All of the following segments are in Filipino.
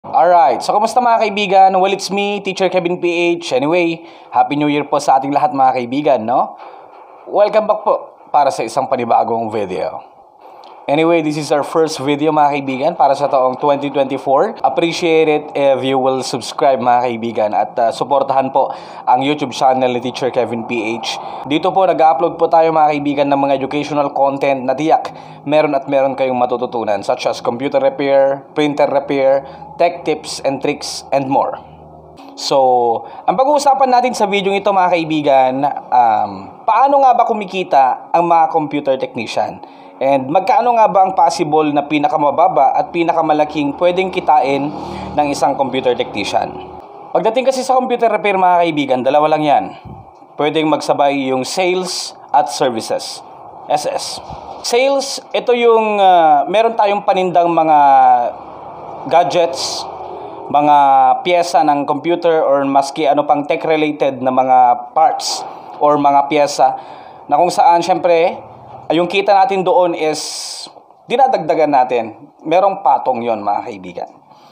Alright, so kamusta mga kaibigan? Well, it's me, Teacher Kevin PH. Anyway, Happy New Year po sa ating lahat mga kaibigan, no? Welcome back po para sa isang panibagong video. Anyway, this is our first video mga kaibigan para sa taong 2024. Appreciate it if you will subscribe mga kaibigan at suportahan po ang YouTube channel ni Teacher Kevin PH. Dito po nag-upload po tayo mga kaibigan ng mga educational content na tiyak meron kayong matututunan such as computer repair, printer repair, tech tips and tricks and more. So, ang pag-uusapan natin sa video ito mga kaibigan, paano nga ba kumikita ang mga computer technician? And magkano nga ba ang possible na pinakamababa at pinakamalaking pwedeng kitain ng isang computer technician? Pagdating kasi sa computer repair mga kaibigan, dalawa lang yan. Pwedeng magsabay yung sales at services. SS. Sales, ito yung meron tayong panindang mga gadgets, mga pyesa ng computer or maski ano pang tech-related na mga parts or mga pyesa na kung saan syempre yung kita natin doon is dinadagdagan natin. Merong patong yon mga kaibigan.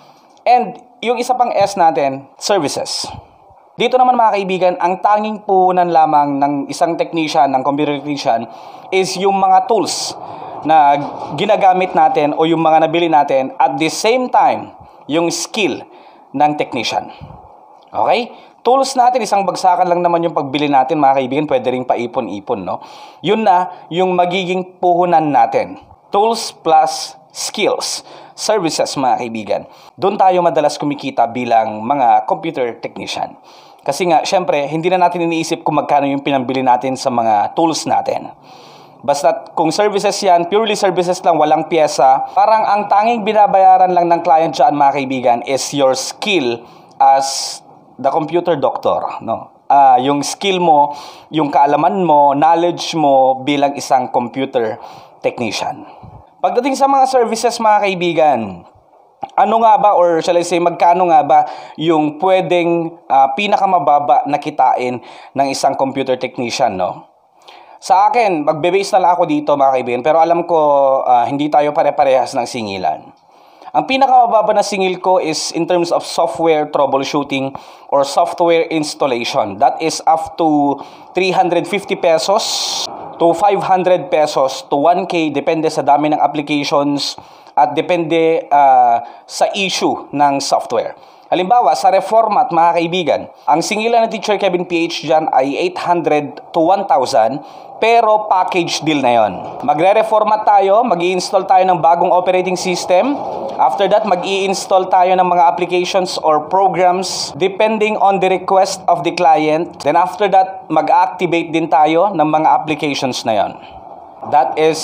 And yung isa pang S natin, services. Dito naman mga kaibigan, ang tanging puhunan lamang ng isang technician, ng computer technician, is yung mga tools na ginagamit natin o yung mga nabili natin at the same time, yung skill ng technician. Okay? Tools natin, isang bagsakan lang naman yung pagbili natin mga kaibigan, pwede rin paipon-ipon, no? Yun na yung magiging puhunan natin. Tools plus skills, services mga kaibigan. Doon tayo madalas kumikita bilang mga computer technician. Kasi nga, syempre, hindi na natin iniisip kung magkano yung pinambili natin sa mga tools natin. Basta kung services yan, purely services lang, walang pyesa, parang ang tanging binabayaran lang ng client dyan mga kaibigan is your skill as the computer doctor, no? Yung skill mo, yung kaalaman mo, knowledge mo bilang isang computer technician. Pagdating sa mga services mga kaibigan, ano nga ba or shall I say magkano nga ba yung pwedeng pinakamababa na kitain ng isang computer technician, no? Sa akin, magbe-base na lang ako dito mga kaibigan, pero alam ko hindi tayo pare-parehas ng singilan. Ang pinakamababa na singil ko is in terms of software troubleshooting or software installation. That is up to 350 pesos to 500 pesos to 1K, depende sa dami ng applications at depende sa issue ng software. Halimbawa, sa reformat mga kaibigan, ang singilan ng Teacher Kevin PH dyan ay 800 to 1,000 pero package deal na yon. Magre-reformat tayo, mag-i-install tayo ng bagong operating system. After that, mag-i-install tayo ng mga applications or programs depending on the request of the client. Then after that, mag-activate din tayo ng mga applications na yon. That is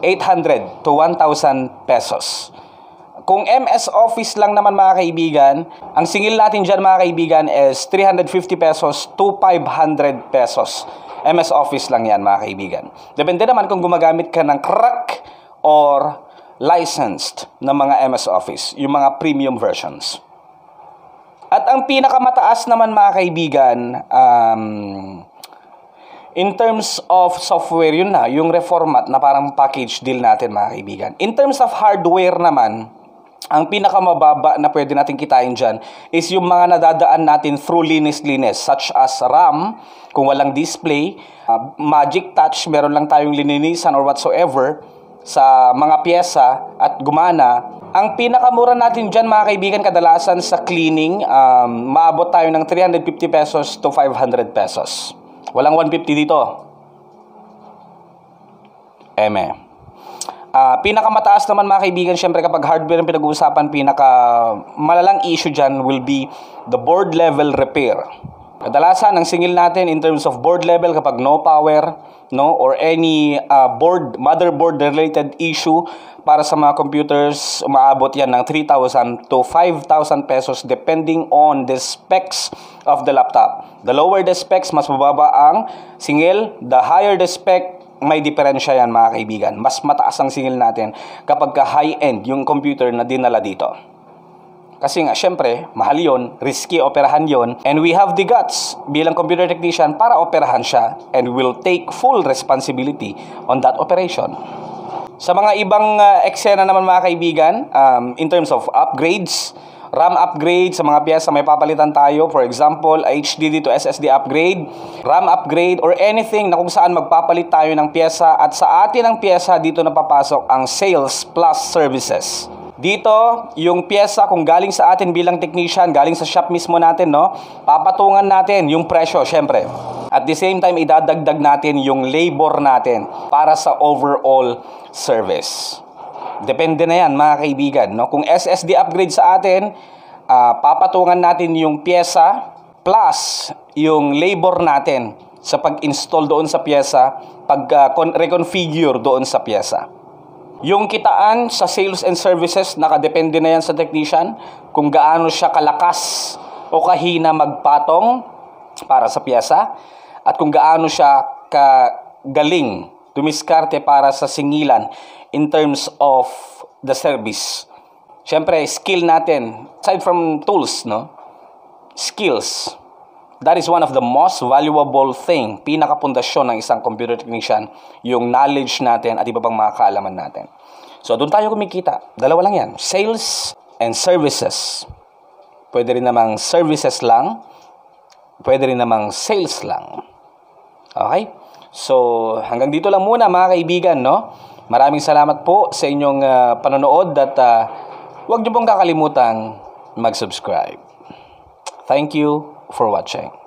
800 to 1,000 pesos. Kung MS Office lang naman mga kaibigan, ang singil natin dyan mga kaibigan is 350 pesos to 500 pesos. MS Office lang yan mga kaibigan. Depende naman kung gumagamit ka ng crack or licensed na mga MS Office, yung mga premium versions. At ang pinakamataas naman mga kaibigan, in terms of software, yun na, yung reformat na parang package deal natin mga kaibigan. In terms of hardware naman, ang pinakamababa na pwede natin kitain dyan is yung mga nadadaan natin through linis-linis such as RAM, kung walang display, Magic Touch, meron lang tayong lininisan or whatsoever sa mga pyesa at gumana. Ang pinakamura natin dyan mga kaibigan kadalasan sa cleaning, maabot tayo ng 350 pesos to 500 pesos. Walang 150 dito. Pinakamataas naman mga kaibigan, syempre kapag hardware ang pinag-uusapan, malalang issue dyan will be the board level repair. Kadalasan, ang singil natin in terms of board level kapag no power, no, or any motherboard related issue para sa mga computers, umaabot yan ng 3,000 to 5,000 pesos depending on the specs of the laptop. The lower the specs, mas mababa ang singil. The higher the spec, may diferensya yan mga kaibigan. Mas mataas ang singil natin kapag high-end yung computer na dinala dito. Kasi nga, syempre, mahal yon, risky operahan yon, and we have the guts bilang computer technician para operahan siya and will take full responsibility on that operation. Sa mga ibang eksena naman mga kaibigan, in terms of upgrades RAM upgrade sa mga pyesa may papalitan tayo. For example, HDD to SSD upgrade, RAM upgrade, or anything na kung saan magpapalit tayo ng pyesa. At sa atin ang pyesa, dito na papasok ang sales plus services. Dito, yung pyesa kung galing sa atin bilang technician, galing sa shop mismo natin, no? Papatungan natin yung presyo, syempre. At the same time, idadagdag natin yung labor natin para sa overall service. Depende na yan, mga kaibigan, no? Kung SSD upgrade sa atin, papatungan natin yung pyesa plus yung labor natin sa pag-install doon sa pyesa, pag-reconfigure doon sa pyesa. Yung kitaan sa sales and services, nakadepende na yan sa technician kung gaano siya kalakas o kahina magpatong para sa pyesa at kung gaano siya kagaling dumiskarte para sa singilan in terms of the service. Siyempre, skill natin, aside from tools, no? Skills. That is one of the most valuable thing, pinakapundasyon ng isang computer technician, yung knowledge natin at iba pang mga kaalaman natin. So, doon tayo kumikita. Dalawa lang yan. Sales and services. Pwede rin namang services lang. Pwede rin namang sales lang. Okay? So, hanggang dito lang muna mga kaibigan, no? Maraming salamat po sa inyong panonood at huwag niyo pong kakalimutang mag-subscribe. Thank you for watching.